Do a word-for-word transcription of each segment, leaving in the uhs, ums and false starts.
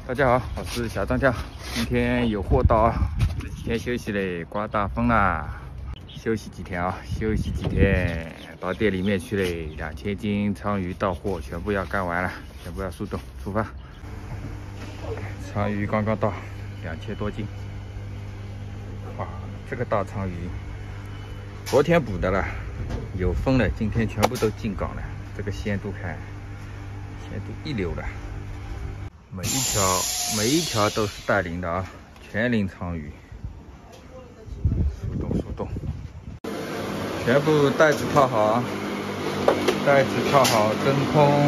大家好，我是小张跳，今天有货到，这几天休息嘞，刮大风啦，休息几天啊，休息几天，到店里面去嘞，两千斤鲳鱼到货，全部要干完了，全部要速冻出发。鲳鱼刚刚到，两千多斤，哇，这个大鲳鱼，昨天捕的了，有风了，今天全部都进港了，这个鲜度看，鲜度一流了。 每一条每一条都是带鳞的啊，全鳞鲳鱼，速冻速冻，全部袋子套好，袋子套好，真空。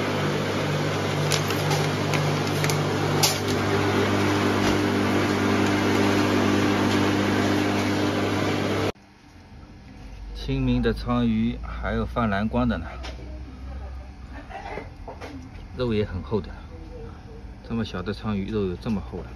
清明的鲳鱼还有泛蓝光的呢，肉也很厚的。 这么小的鲳鱼肉有这么厚了，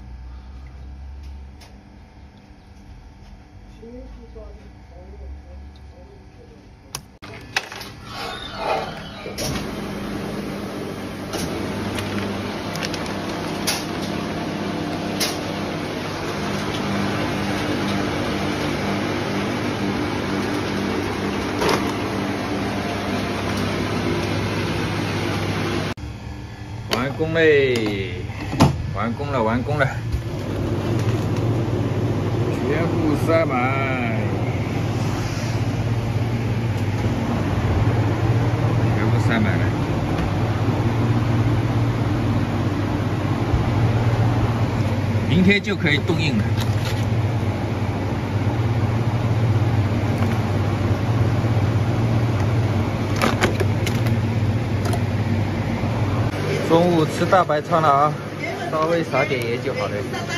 完工嘞！ 完工了，完工了，全部塞满，全部塞满了。明天就可以冻硬了。中午吃大白鲳了啊！ 稍微撒点盐就好了。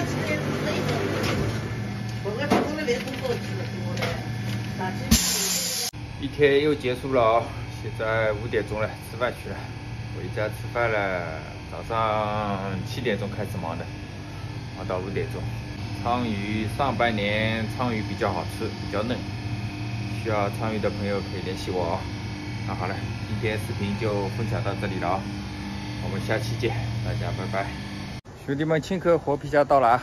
一天又结束了啊、哦！现在五点钟了，吃饭去了。回家吃饭了。早上七点钟开始忙的，忙到五点钟。鲳鱼上半年鲳鱼比较好吃，比较嫩，需要鲳鱼的朋友可以联系我啊、哦。那好了，今天视频就分享到这里了啊、哦，我们下期见，大家拜拜。 兄弟们，青壳活皮虾到了啊！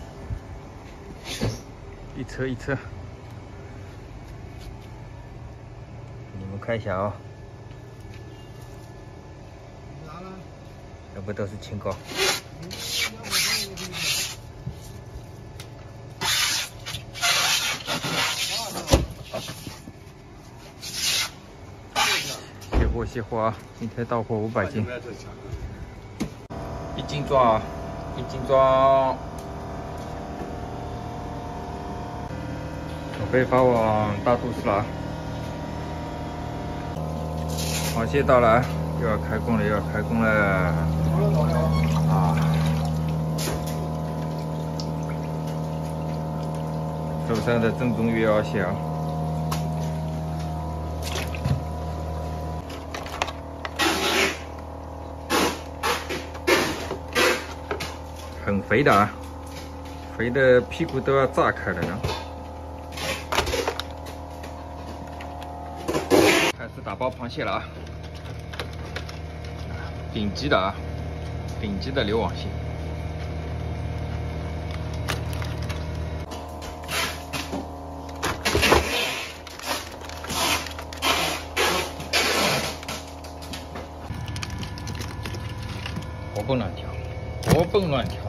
一车一车，给你们看一下啊、哦，全部都是青膏。卸货卸货啊！今天到货五百斤，一斤装啊！ 一斤装，准备发往大都市了。螃蟹到了，又要开工了，又要开工了啊！舟山的正宗月螯蟹啊！很肥的啊，肥的屁股都要炸开了呢。开始打包螃蟹了啊，顶级的啊，顶级的流网蟹。活蹦乱跳，活蹦乱跳。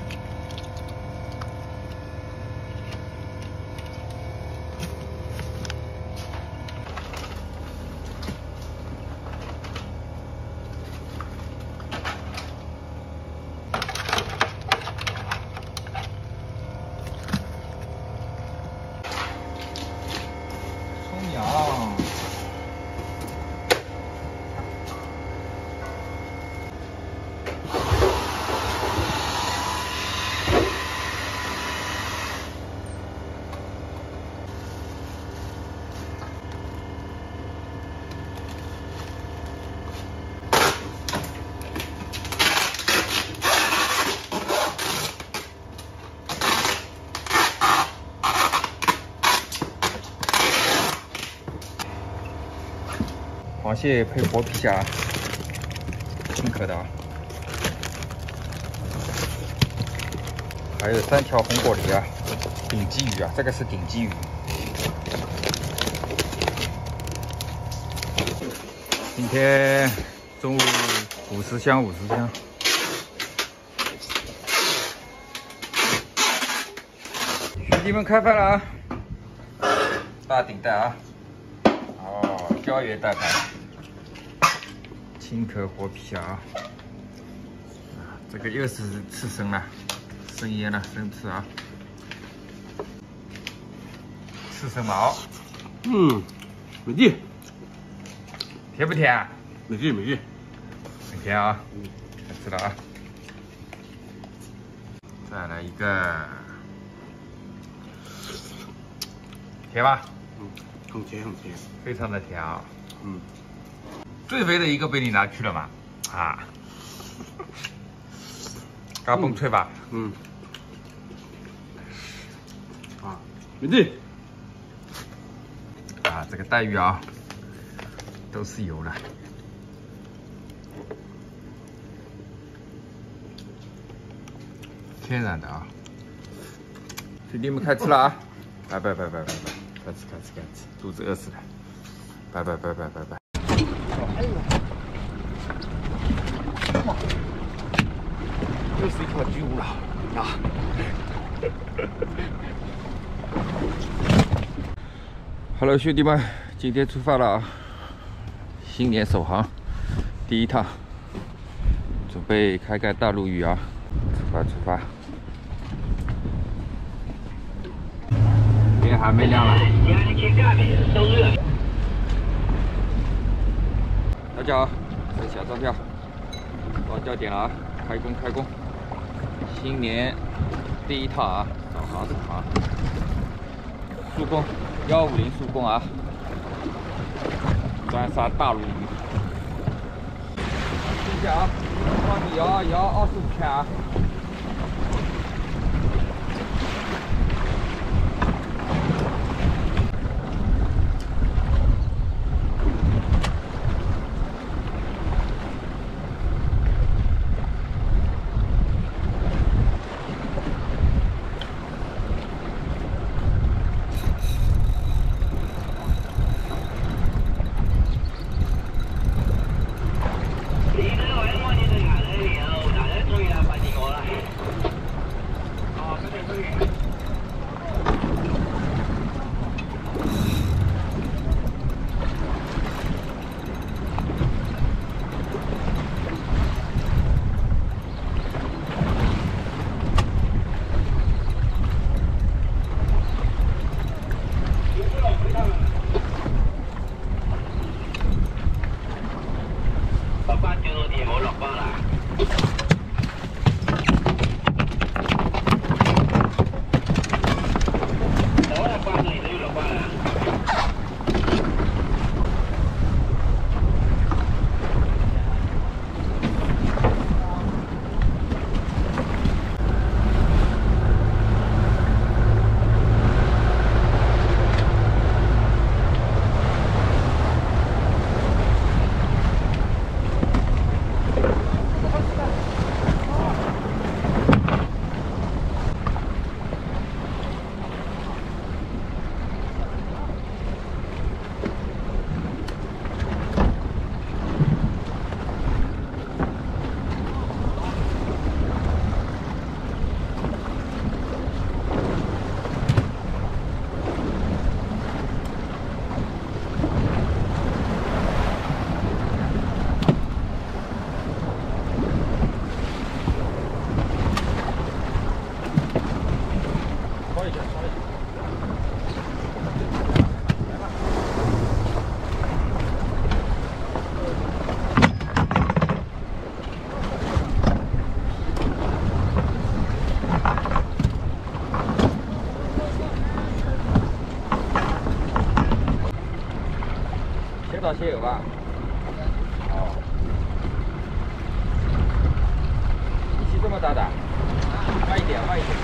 螃蟹配活皮虾，清壳的啊。 还有三条红果梨啊，顶级鱼啊，这个是顶级鱼。今天中午五十箱，五十箱。兄弟们开饭了啊！大顶带啊！哦，胶原蛋白，青壳活皮啊！啊，这个又是刺身了，生腌了，生刺啊！刺身毛， 嗯，美丽， 甜不甜啊？ 美丽美丽， 很甜啊！嗯，开吃了啊！再来一个，甜吧？ 嗯，很甜很甜， 非常的甜啊！ 嗯， 最肥的一个被你拿去了嘛？啊，嘎嘣脆吧？ 嗯，啊，美丽。 啊，这个带鱼啊，都是油的。天然的啊！兄弟们开吃了啊！拜拜拜拜拜拜，开吃开吃开吃，肚子饿死了！拜拜拜拜拜拜。哇，又是一条巨无了啊！好了，兄弟们，今天出发了啊！新年首航，第一趟，准备开开大陆鱼啊！出发出发！天还没亮了。大家好，这小张票到交点了啊！开工开工！新年第一趟啊，首航首航，速供幺五零速供啊！专杀大陆鱼。谢谢啊！帮你摇摇二十五圈啊！少些有吧？哦，力气这么大的，慢一点，慢一点。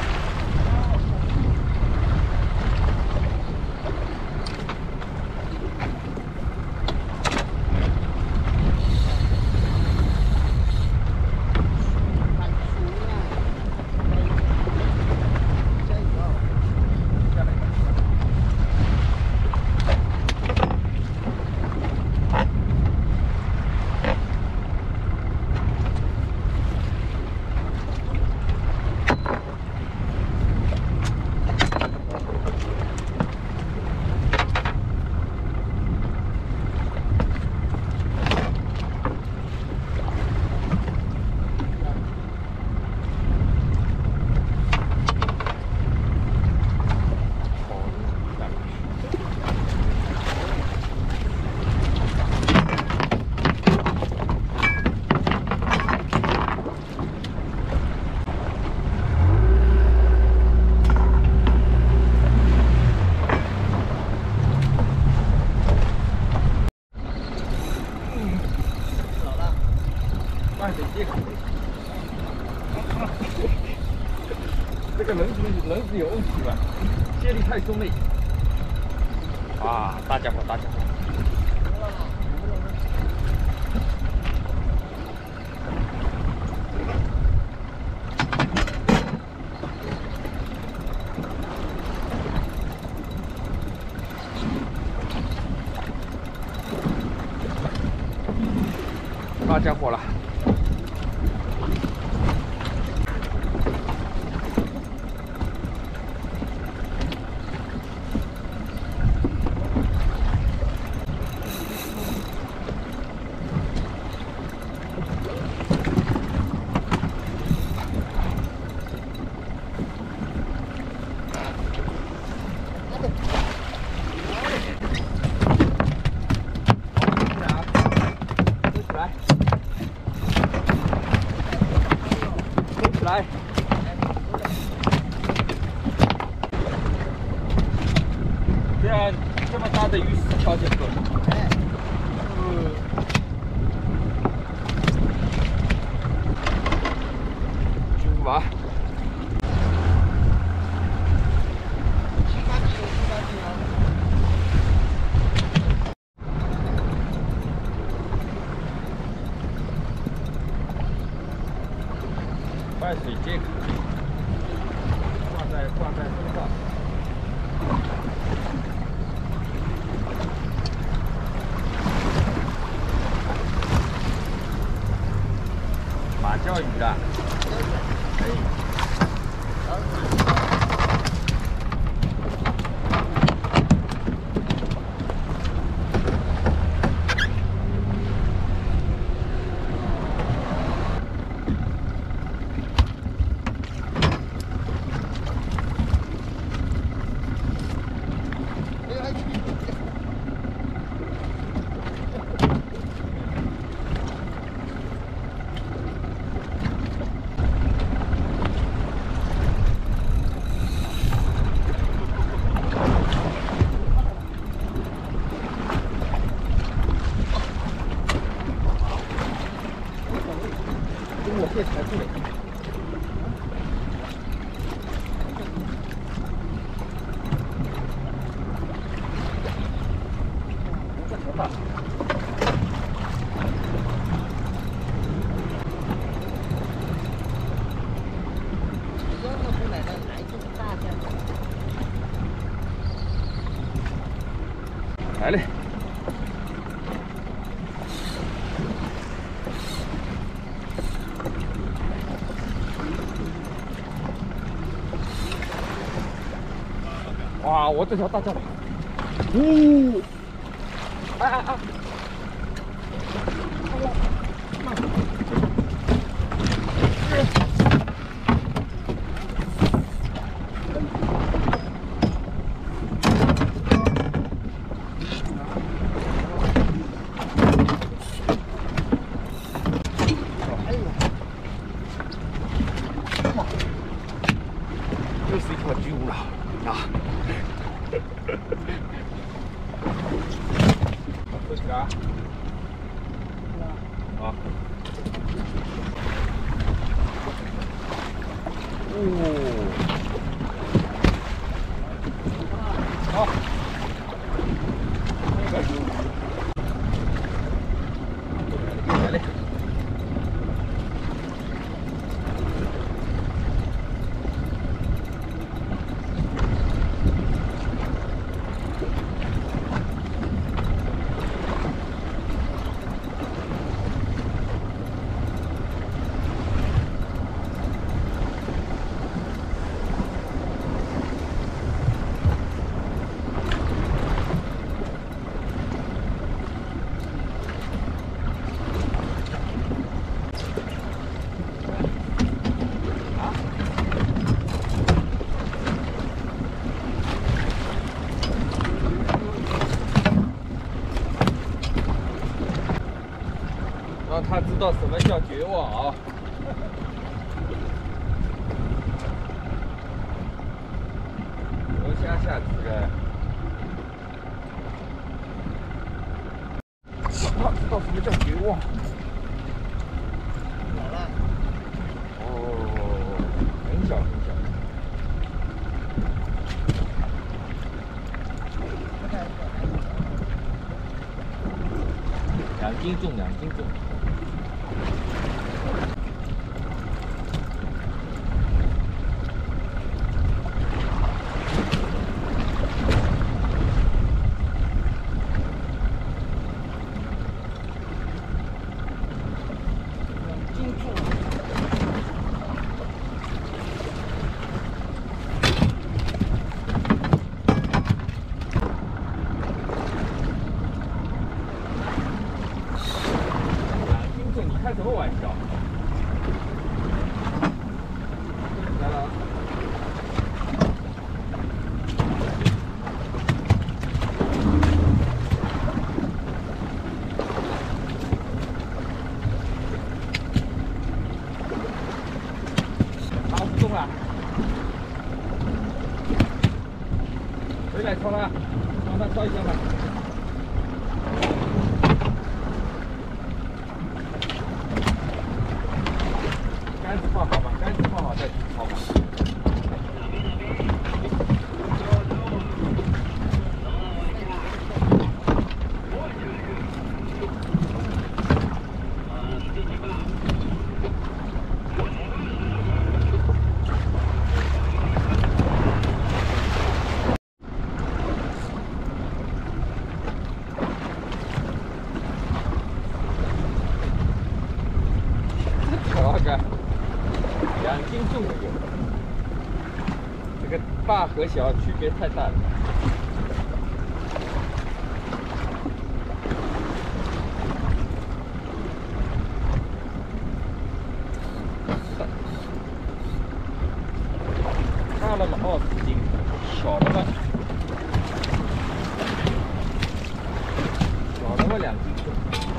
这个轮子轮子有问题吧？接力太松了。啊，大家伙，大家伙。 大家伙了，来，这样这么大的鱼四条就够了。嗯，巨无霸。半水晶挂在挂在身上，马叫鱼的，可以。我这才对。这头发。来嘞。 哇！我这条大叫，呜！哎哎哎！又是一条巨无了啊！ 过去啊！好。哦。好。那个鱼。来嘞。让他知道什么叫绝望啊！我想下这个，他知道什么叫绝望。哦，很小很小。 斤重，两斤重。开什么玩笑？来了。好，不动了。回来冲了，帮他烧一下吧。杆子放好吧，杆子放好再好吧。调杆。两斤重的有，这个大和小区别太大了。大了嘛二十斤，小了嘛，小了嘛两斤重。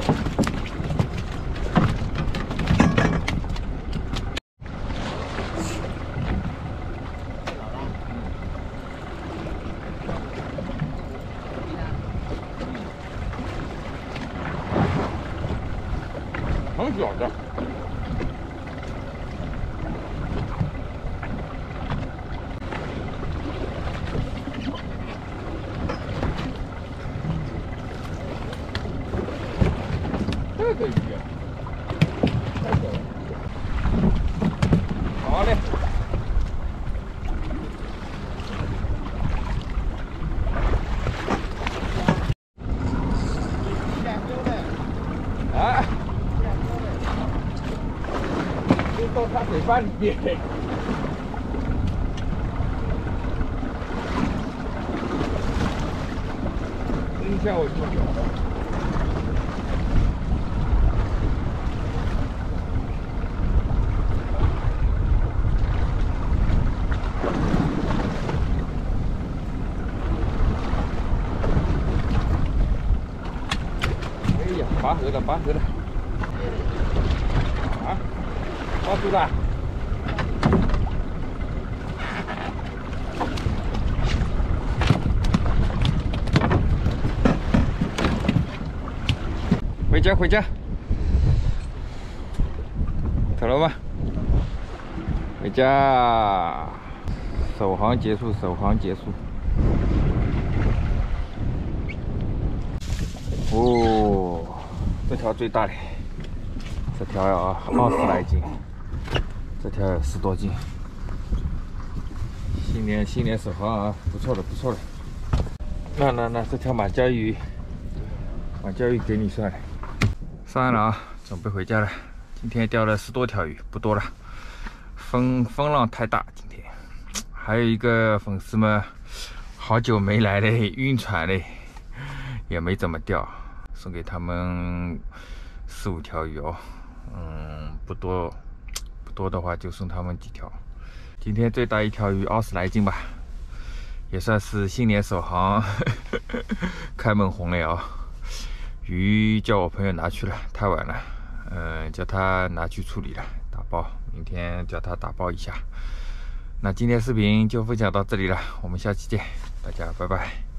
很小的，这个鱼太小了。好嘞。啊！到他嘴巴里面。扔下我就咬了。哎呀，拔河了，拔河了。啊！抓住了！回家，回家，走了吧？回家。首航结束，首航结束。哦，这条最大的，这条要二十来斤。这条有十多斤，新年新年首航啊，不错的不错的。那那那这条马鲛鱼，马鲛鱼给你算了，算了啊，准备回家了。今天钓了十多条鱼，不多了。风风浪太大，今天还有一个粉丝们好久没来嘞，晕船嘞，也没怎么钓，送给他们四五条鱼哦，嗯，不多。多的话就送他们几条。今天最大一条鱼二十来斤吧，也算是新年首航开门红了哦。鱼叫我朋友拿去了，太晚了，嗯，叫他拿去处理了，打包，明天叫他打包一下。那今天视频就分享到这里了，我们下期见，大家拜拜。